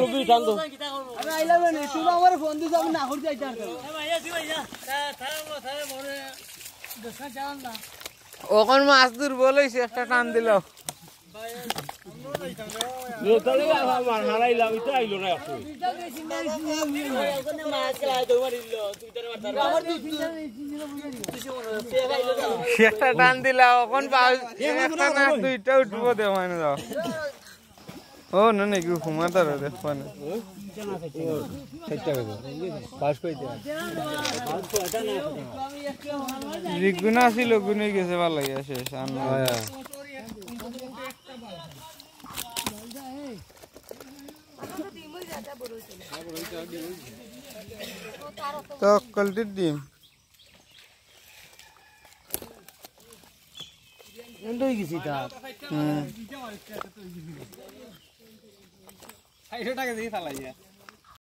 কবি টান তো আমি আইলাম না তুমি আমার ফোন দিছ আমি না হই যাইতার ভাইয়া দি ভাইয়া তারা মনে দশা জান না ওখন মাছ দুর্বল হইছে একটা টান দিল তাহলে আমার হারাইলাম এটা আইলো না এখন ওখানে মাছ খেলা তো মারিল তুই তার মারতার আমার একটা টান দিলা ওখন একটা না দুইটা উঠবো দে মানে দাও ও না নাকি ঘুমাতার দেখবা না গুণা ছিল গুনে গেছে ভালো লাগে শেষ তো কলটির ডিম এন্ডই গেছি তা 600 টাকা দিয়ে চালাইয়া